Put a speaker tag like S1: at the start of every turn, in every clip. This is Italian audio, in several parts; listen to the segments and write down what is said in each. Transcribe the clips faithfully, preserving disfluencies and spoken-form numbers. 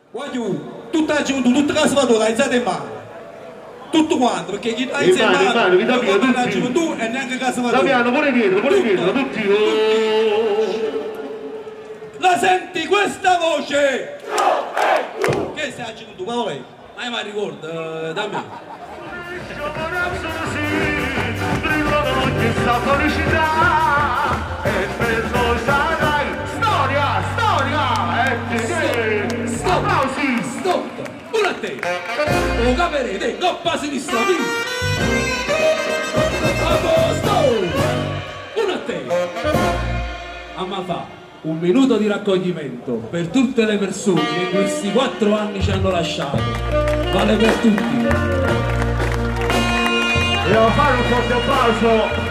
S1: Guagliù, tutta la giunta, tutta la sfatura, alzate in mano. Tutto quanto, perché chi dà in mano, non guarda la gioventù e neanche la sfatura.
S2: Damiano, pure dietro, pure dietro, tutti.
S1: La senti questa voce? Che stai agendo tu, Paolo? Ma io mi ricordo, Damiano.
S2: Questa felicità e preso sarai storia, storia e
S1: stop, applausi, stop, una a te, lo caperete, coppa sinistra, a posto, una a te, a ma fa un minuto di raccoglimento per tutte le persone che in questi quattro anni ci hanno lasciato, vale per tutti.
S2: Devo fare un forte applauso.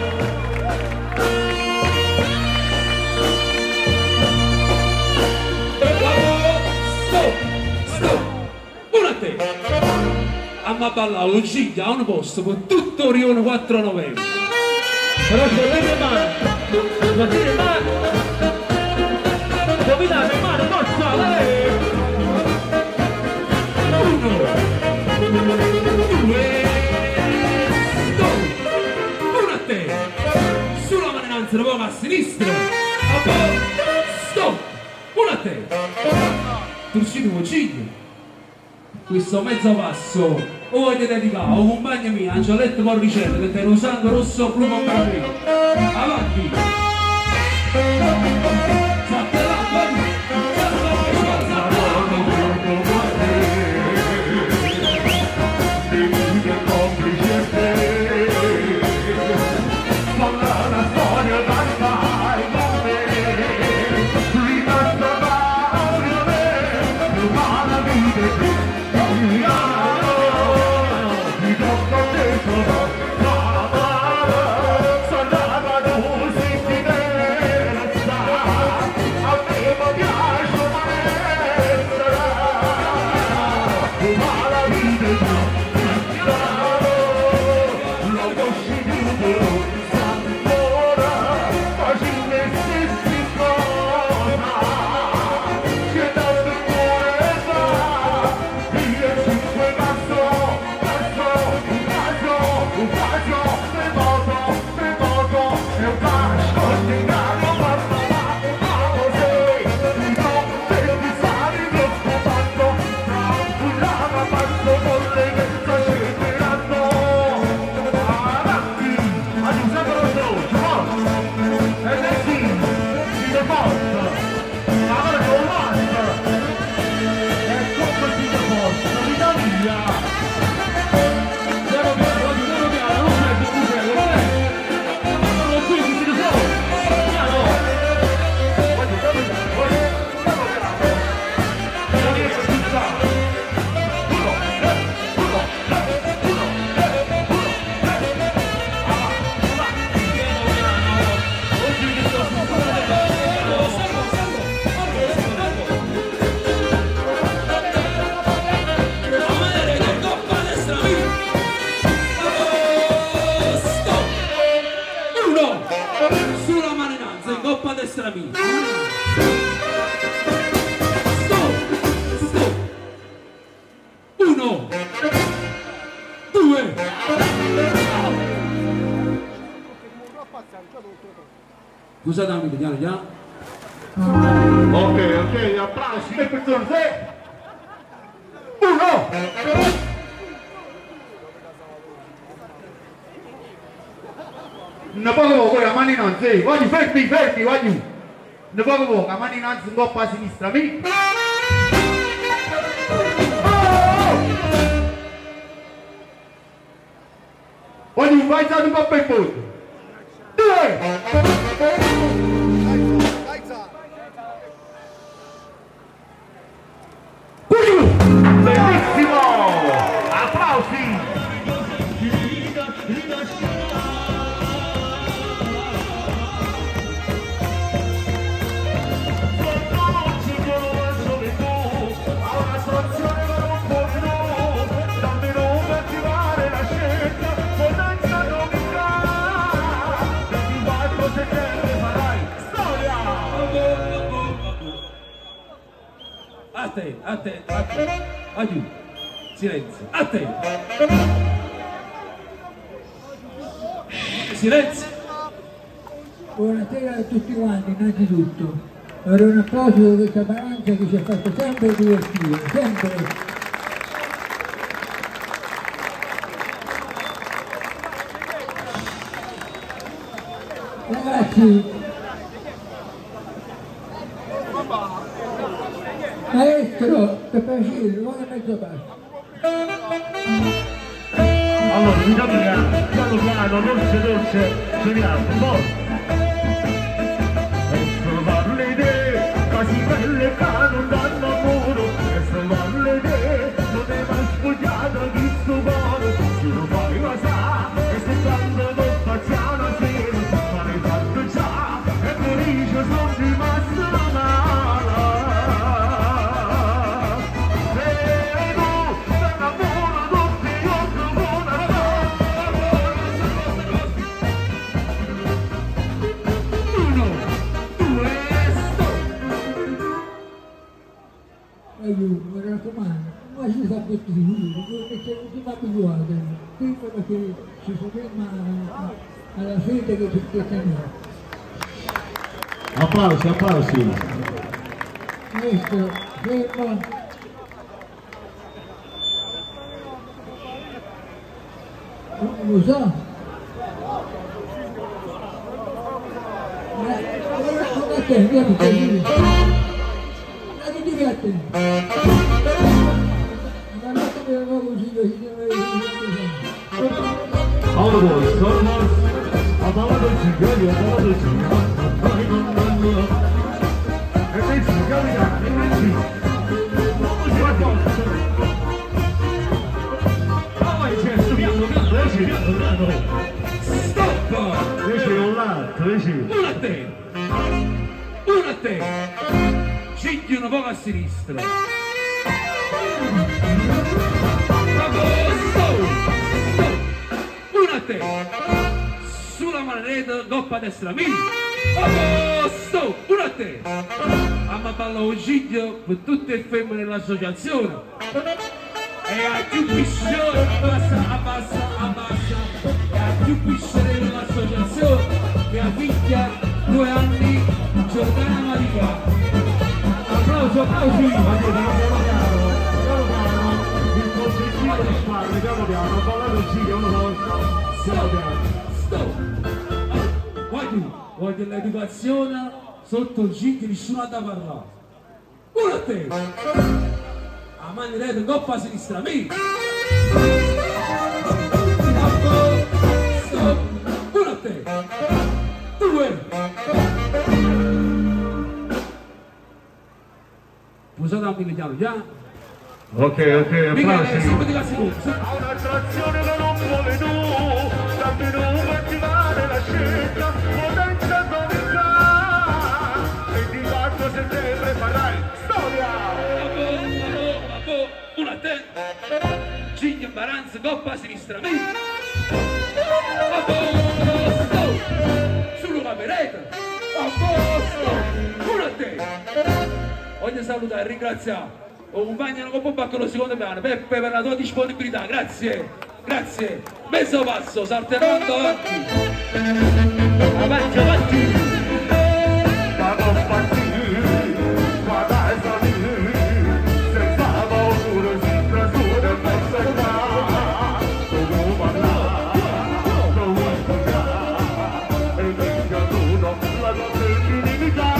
S1: A ballare un giglia a un posto per tutto Rione quattro novembre.
S2: Però se le mani, ma le mani, dominate le mani, forza, lei!
S1: Uno, due, uno a te, sulla mano innanzi, una poco a sinistra, a poco, stop, uno a te, Turcino Giglia. Questo mezzo passo o voglio dedicare a un compagno mio, Angioletto Corricello, che tiene un sangue rosso blu con capelli. Avanti! Scusate amici, piano piano.
S2: Ok, ok, applausi per persone. Uno! Ne poco poco, la mano innanzi, voglio fermi, fermi, voglio. Ne poco poco, la mano innanzi, un po' a sinistra, mi. Voglio un paese un po' per fondo. Due! Bellissimo! Applausi! Dammi non attivare la scelta, potenza non mi
S1: attento, attento, aiuto, silenzio, attento, silenzio.
S3: Buonasera a tutti quanti, innanzitutto. Era un applauso di questa Baranza che ci ha fatto sempre divertire, sempre. Ragazzi, maestro, per piacere, vuole mezzo passo.
S4: Allora, diciamo che piano piano, dolce dolce, suoniamo, forza. E salvare le idee, quasi quelle che non danno amore. E salvare le idee, non è mai sfogliata chi sto buono. Se lo fai ma sa, e se tanto non facciamo una sera, ma ne fatto già, e felice sono rimasto male.
S3: Mi raccomando, ma si sta costruendo, perché c'è non si fa abituato, prima perché si ferma alla fede che ci teniamo.
S4: Applausi, applausi.
S3: Maestro, fermo. Non lo so. Ma attenti, attenti.
S4: Allora, sono a parlato di cigali, a parlato di cigali. E poi cigali, e poi cigali. Ah, c'è, subiamo, piano, piano, piano.
S1: Stop!
S4: Dice un lato, dice.
S1: Uno a te! Uno a te! Scegli un po' a sinistra. Bravo, stop! Stop! Uno a te! Sulla manetta, doppa a destra, mi! Bravo, stop! Uno a te! Amma balla un giglio per tutte le femmine dell'associazione. E a più piscione, abbassa, abbassa, abbassa. E a più piscione dell'associazione. Mia figlia, due anni, Giordana Marica. Applauso, applausi!
S4: Ma piano piano, piano piano, il consiglio di spalle, piano piano, ho parlato di cigali, uno no, piano piano.
S1: Stop! Voglio, voglio l'educazione sotto il G che nessuno ha da parlare. Uno a te! A mani rete, coppa a sinistra, mi! Stop! Uno a te! Due! Usate a miliano, già?
S4: Ok, ok,
S1: Michele,
S4: applausi.
S1: subito la seconda.
S4: Ha un'attrazione che non vuole tu, dammi tu per attivare la scelta, potenza atomica. ventiquattro settembre farai storia.
S1: Uno a te, Cigno Baranza, coppa a sinistra, mi! A posto! Sulla cameretta! A posto! Uno a te! Voglio salutare e ringraziare un compagno con Bacco lo secondo piano, Peppe, per la tua disponibilità, grazie, grazie. Mezzo passo, salterando avanti. Avanti, avanti.
S4: Vado a partire, vado a salire, senza paura, si trasura, pensa qua. Dove parlare, dove studiare, e venga tu, la tua femminilità.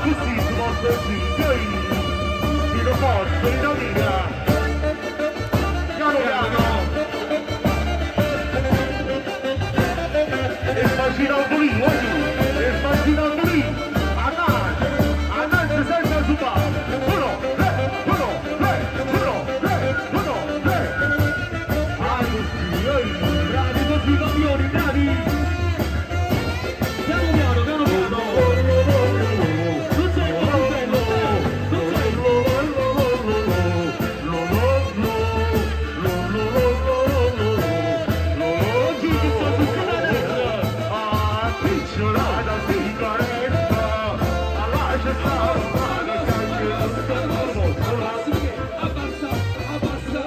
S4: così si mostra il figlio io lo posso in famiglia piano piano e immaginando lì e immaginando lì andate andate senza subare uno tre uno tre uno tre uno tre ah così ehi bravi così campioni bravi piano piano piano piano non sei così bello non sei oggi ti sto succedendo ah picciolata sigaretta lascia stare male
S1: Abbassa, abbassa.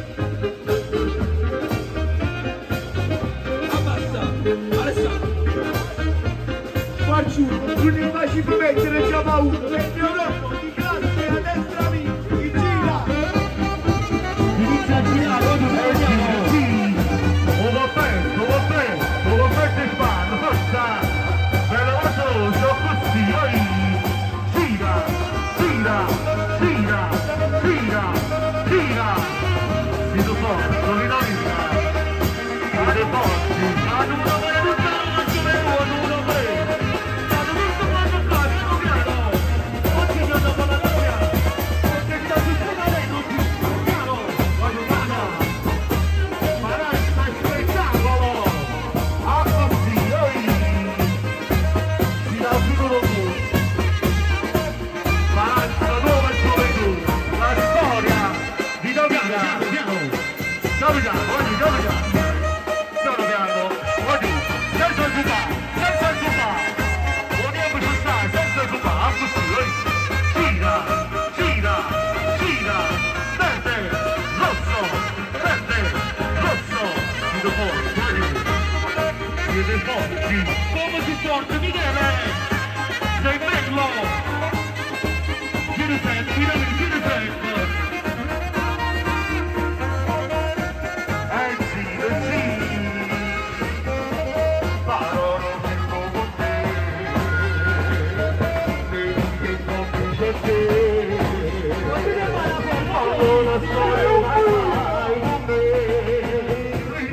S1: Abbassa, Alessandro.
S2: Faccio, non ne facci più mettere già paura, perché io non di classe a destra mi, mi gira.
S4: inizia a girare oggi vediamo sì un po' bene un po' bene un po' bene in mano forza bella veloce così ehi gira gira gira gira gira mi do forza non mi nominca vado forti vado una buona lontana ma ci vedo uno bene vado tutto quanto sta piano piano oggi mi hanno parlato piano perché sta succedendo tutto piano voglio piano ma resta spettacolo ah così ehi si dà sicuro tu ma la nuova gioventù la storia di Damiana Damiano oggi Damiano piano piano oggi senza zupà senza zupà vogliamo ci stare senza zupà ah così ehi gira gira gira verde rosso verde rosso mi do forti oggi siete forti come si forte Michele sei bello gira sempre gira gira sempre eh sì eh sì parole vengo con te devi che non mi c'è te quando la storia vai con me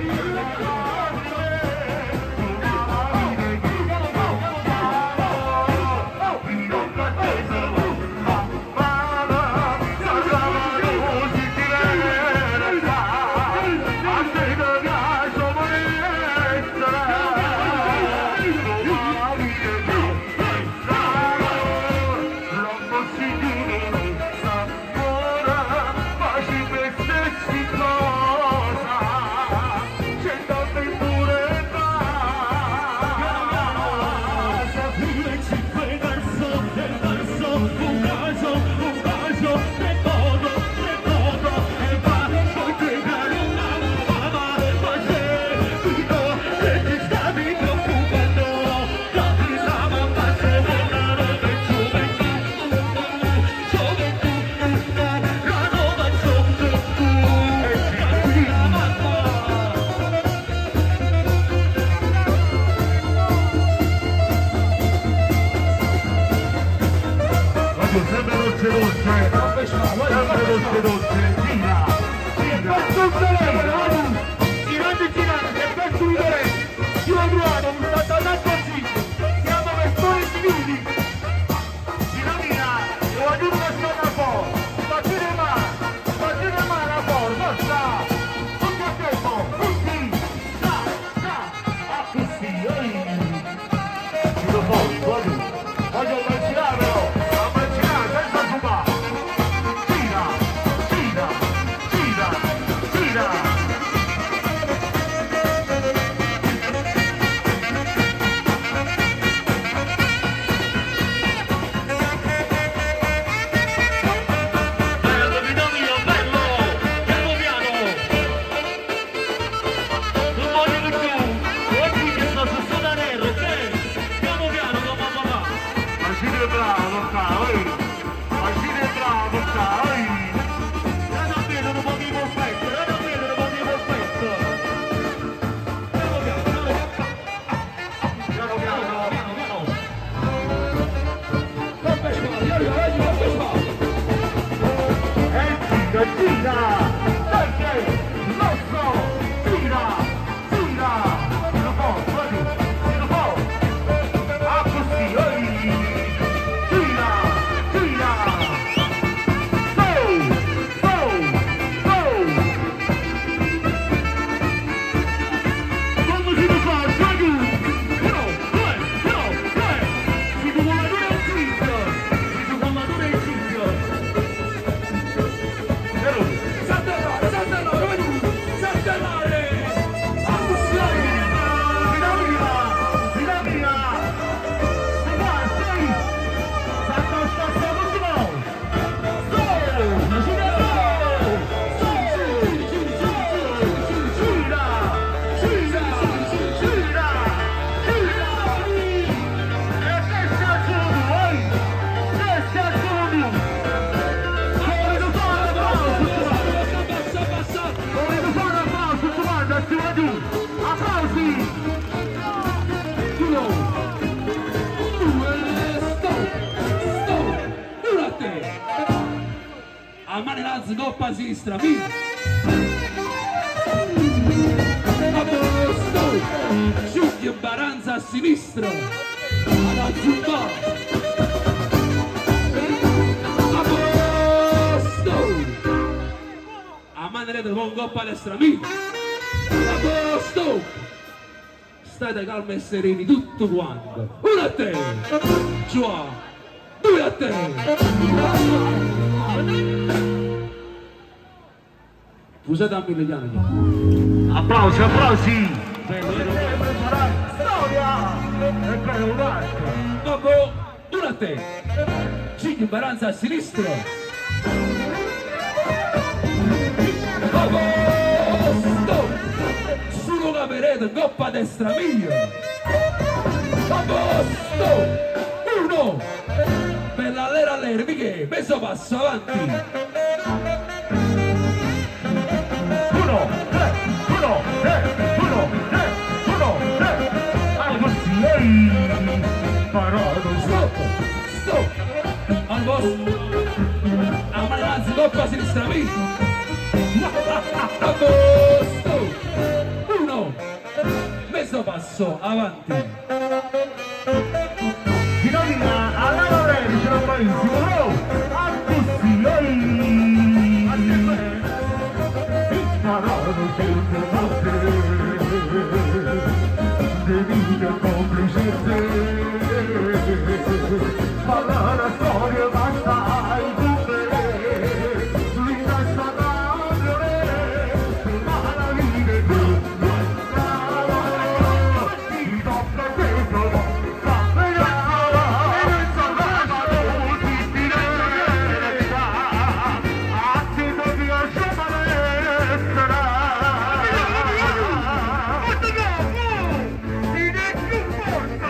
S4: sempre rosse rosse sempre rosse rosse gira gira tutto lei girando girando che per chiudere io ho trovato un satanato così siamo persone civili gira via e ho giusto stare un po' facile male facile male un po' forza tutto il tempo così sa sa ah così ehi giro fuori voglio voglio girare però gira, gira,
S1: innanzi, coppa a sinistra, via! A posto! Giulio Baranza a sinistra! Alla zumba! A posto! A manderete con coppa a destra, via! A posto! State calmi e sereni tutto quanto! Uno a te! Già! Due a te! Scusate a Emiliano.
S4: Applausi, applausi! Storia! E poi un altro!
S1: Dopo, uno a te! Giglio Baranza a sinistra! Dopo, stop! Solo caperete, coppa a destra mia! Dopo, stop! Uno! Per l'allera all'era, che messo passo avanti!
S4: Uno, tre, uno, tre, uno, tre, uno, tre. Ah, così, ehi, parato.
S1: Stop! Stop! Al posto! A mano avanti, coppa a sinistra, via! A posto! Uno! Mezzo passo, avanti!
S4: Finalina, alla Lorenzo, ce l'ho benissimo, no? A così, ehi. Parato sempre notte, devi complice parla la storia basta il cuore linda stagione ma la vita è più ti tocca questo cappellava e non salvava tutti ti resta a te non piace malessere quanto dopo ti ne più forza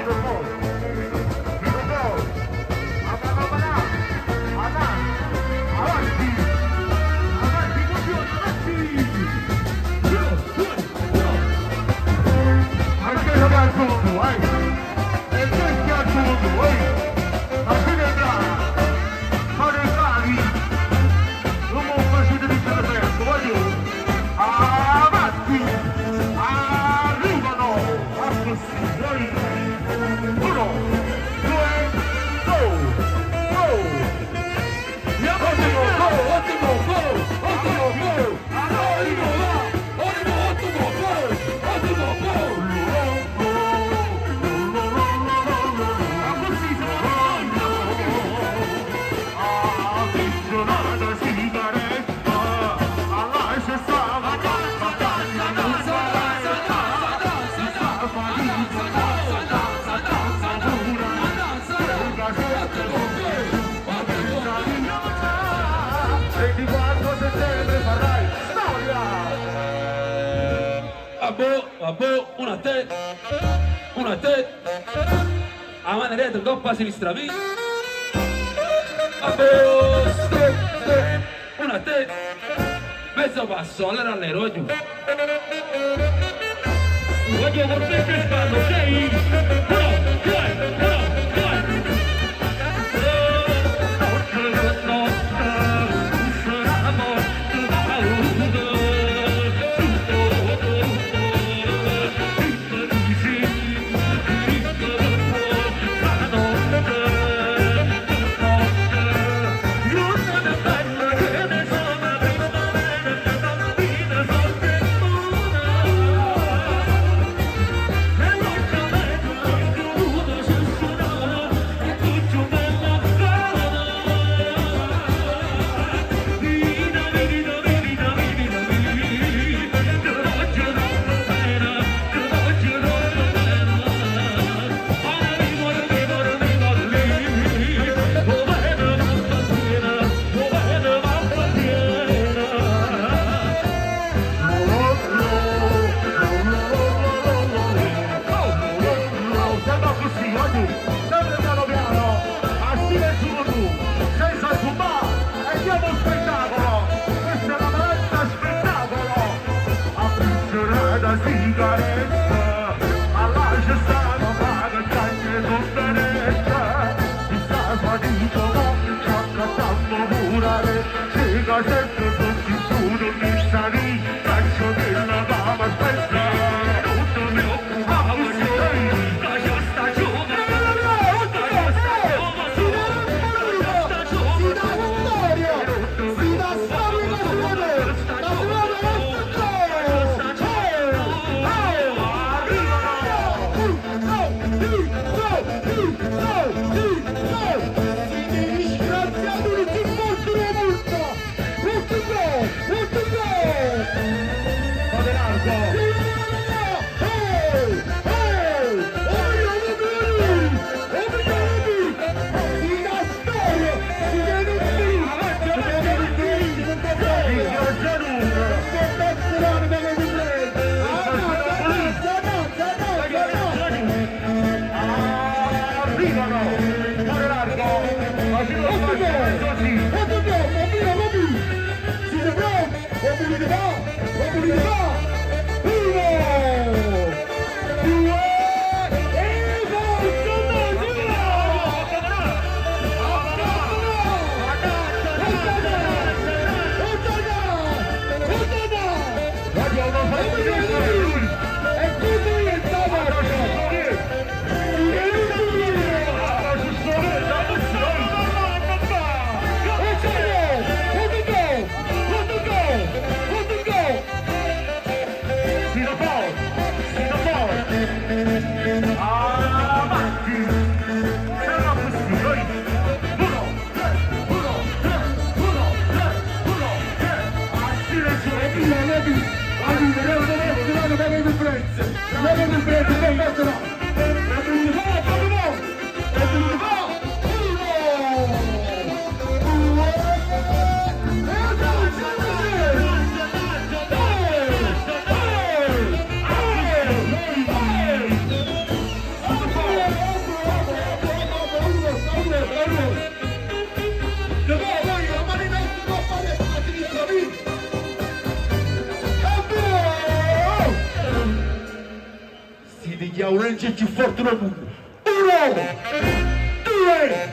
S1: Vabbè, una a te, una a te, a mano dietro, coppa a sinistra, via. Vabbè, stop, stop, una a te, mezzo passo, allora all'ero, vai giù. Voglio con te che stanno, sei, uno, due, uno, due. Sì,
S4: da sempre tutti giuro mi salì, faccio della dama spessa, non ti preoccupare, la giusta giovane, la giusta giovane, si dà storia, si dà storia nazionale, nazionale un ranger più forte del mondo. Uno, due,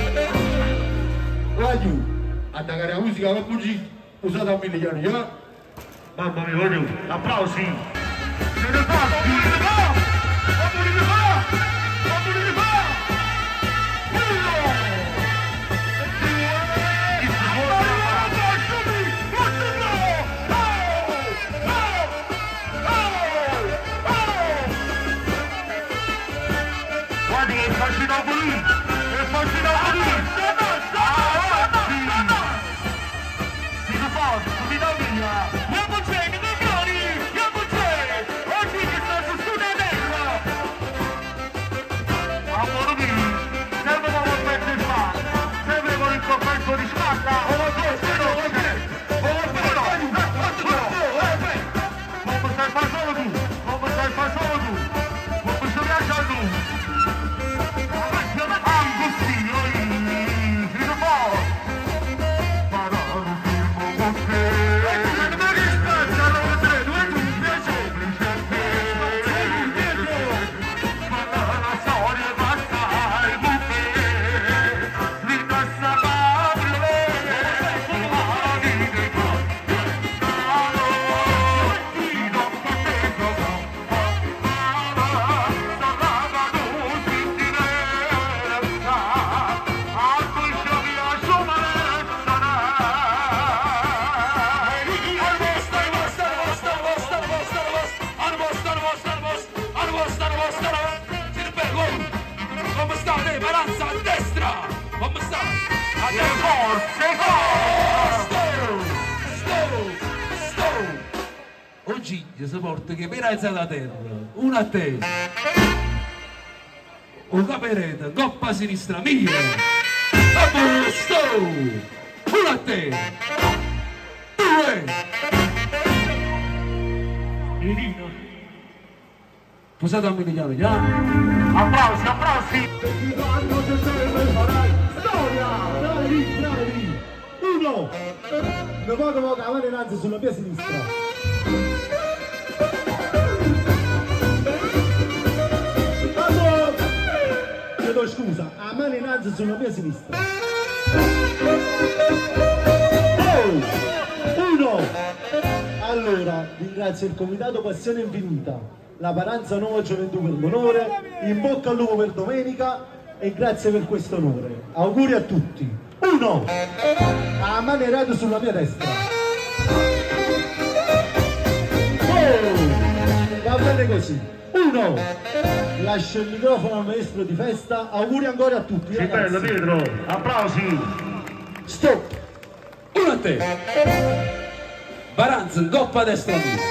S4: voglio attaccare la musica con bugie usata a milioni, eh? Mamma mia, voglio applausi. Se ne fa, se ne fa, se ne fa, se ne fa.
S1: Oggi si porta che per alzare la terra, uno a te, un caperete, coppa sinistra mia, a posto, uno a te, due, Irina, posate a milioni, già?
S4: Applausi, applausi!
S5: Bravi, bravi! Uno! Ne poco poco avanti innanzi sulla mia sinistra. Chiedo scusa, a mano innanzi sulla mia sinistra. Oh! allora ringrazio il Comitato Passione Infinita, la Paranza Nuova Gioventù per l'onore, in bocca al lupo per domenica e grazie per questo onore. Auguri a tutti. Uno! A mano radio sulla mia destra. Oh! Va bene così. Uno! Lascio il microfono al maestro di festa. Auguri ancora a tutti.
S4: Sì, bello Pietro, applausi.
S5: Stop!
S1: Uno a te. Paranza, coppa destra mia.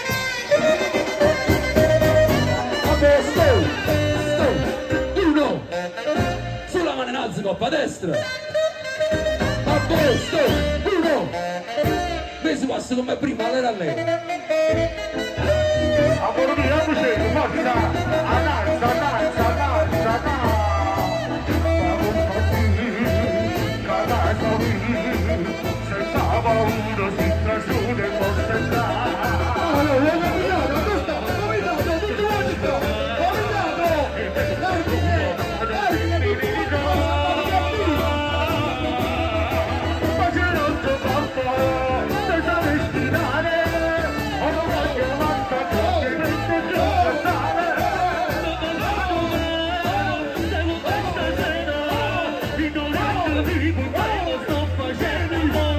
S5: Vabbè, stop! Stop!
S1: Uno. Sulla mano in alto, coppa destra.
S5: Vabbè, stop! Uno!
S1: Mesi passa come prima, allora a lei.
S4: Amore mio, amici, forza, avanza, avanza, avanza, avanza. Senza paura si trasciude e possa entrare.
S5: Allora, vuoi camminare? Dove sta? Comitato, tutti quanti sta! Comitato! Dai, tu che? Dai, che tutti quanti sta!
S4: Ma c'è l'altro campo, senza destinare, o non voglio manca che mette giù a stare. Devo questa sera, di non essere vivo, quando sto facendo il mono.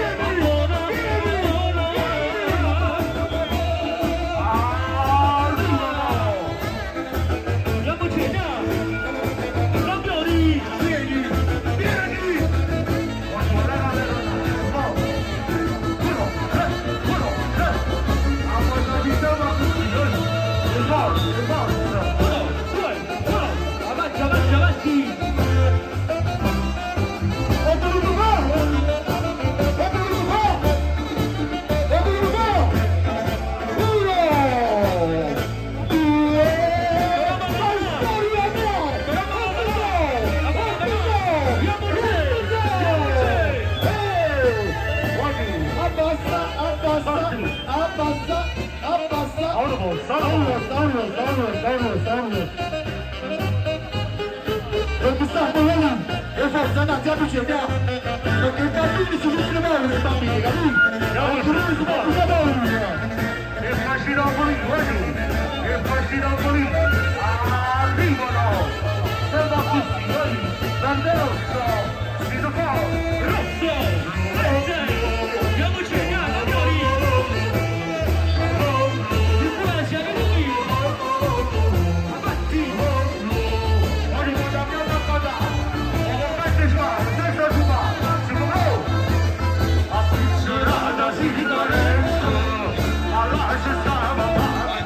S5: Perché sta parlando e forse andate a vicenda perché i bambini si possono muovere i bambini, capito?
S4: Anche
S5: lui si può muovere
S4: e facilopoli, e facilopoli arrivano siamo tutti noi Banderosso si tocca rosso andiamo ceniamo fuori di Francia che lui avanti arrivo da mia tappada e lo fate già senza giuba si muove a piccerata si ricorrenza alla stava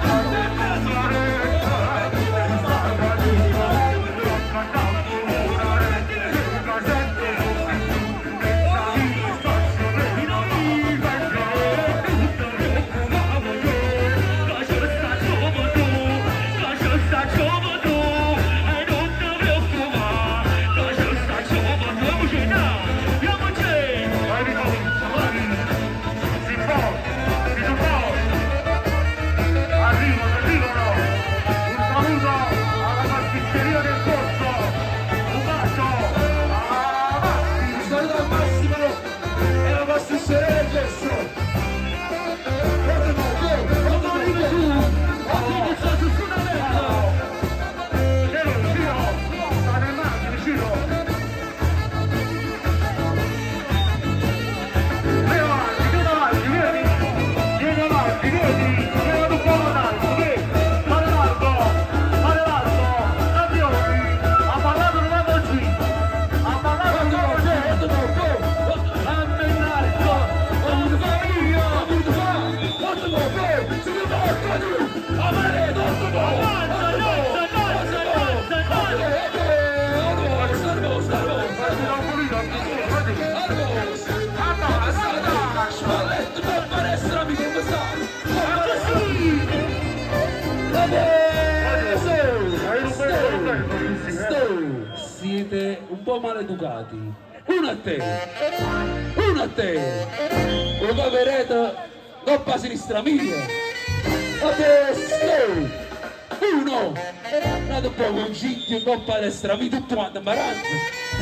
S1: Siete un po' maleducati. Uno a te, uno a te, lo caverete coppa sinistra mia. Adesso, uno, andate un po' con Cicchio, coppa destra mia, tutto quanto imparando.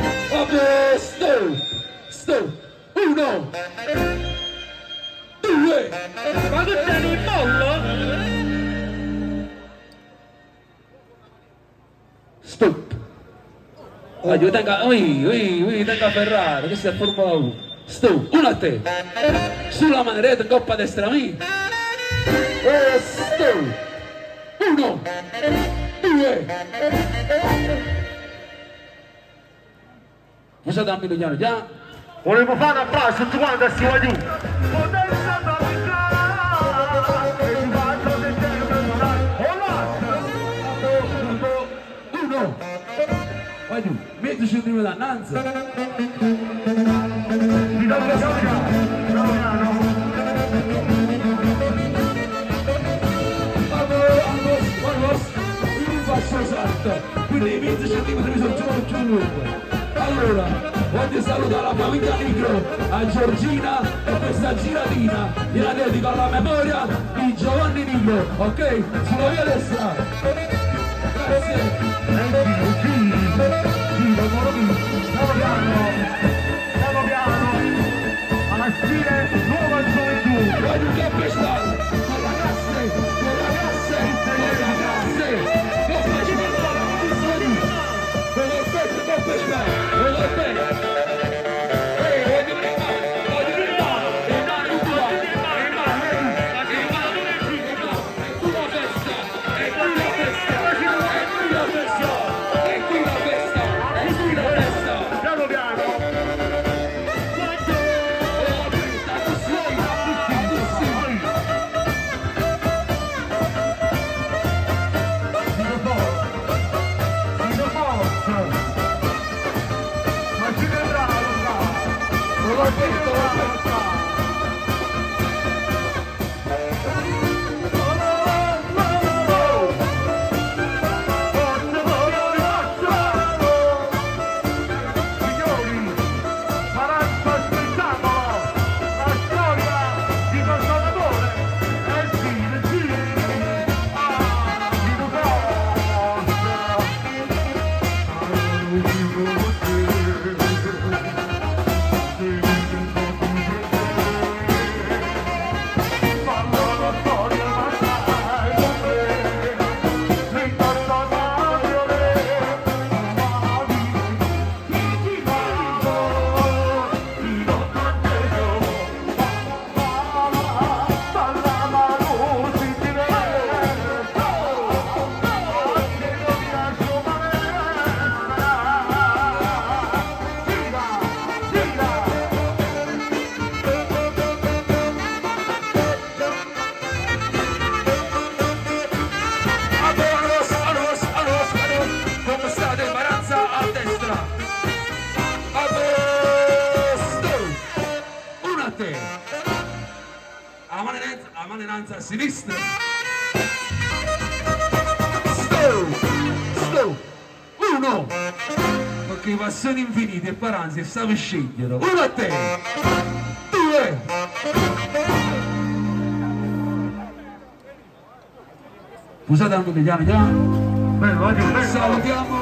S1: Adesso, sto, uno, due, due.
S4: Ma tu sei in mollo?
S1: Stop. Voglio tenga, ui, ui, ui, tenga Ferrari, questa è Formula uno. Stop, uno a te. Sulla maneretta in coppa destra mia. E stop. Uno, due. Cosa da Miliano già?
S4: Volevo fare un applauso a tutti quanti a sti giù.
S1: Uno. Vai giù, mettici un primo dannanza.
S4: Mi do piano piano.
S1: Faccio salto, quindi i venti centimetri mi sono giù più lungo. Allora, voglio salutare la famiglia Nigro, a Giorgina e questa giratina, gliela dedico alla memoria di Giovanni Nigro, ok? Sulla mia destra. Grazie.
S4: Piano piano, piano piano, alla stile nuova gioventù.
S1: Voglio che pescare, con ragazze, con ragazze, con ragazze, con pescare, con il petto, con pescare, con il petto. Ehi, voglio rimane, voglio rimane, rimane un po', rimane, rimane, è qui la festa, è qui la festa, è qui la festa, è qui la festa, è qui la festa.
S4: Piano piano.
S1: La mano innanzi a sinistra. Stop, stop, uno. Perché passioni infinite e paranzi e stavi scegliere. Uno a te, due. Scusate anche Emiliano già.
S4: Bello, oggi bello.
S1: Salutiamo.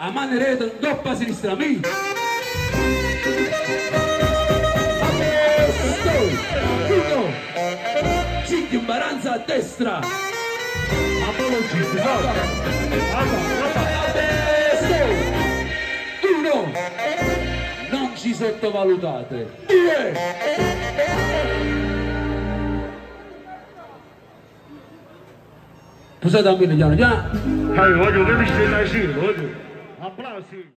S1: a mano rete in doppa sinistra, mi. Adesso, uno, cinque imbaranza a destra.
S4: Apologisti, forza.
S1: Adesso, uno, non ci sottovalutate. Due. Pusate a me, piano piano.
S4: Hai, voglio che mi stai da sì, voglio. Applausi.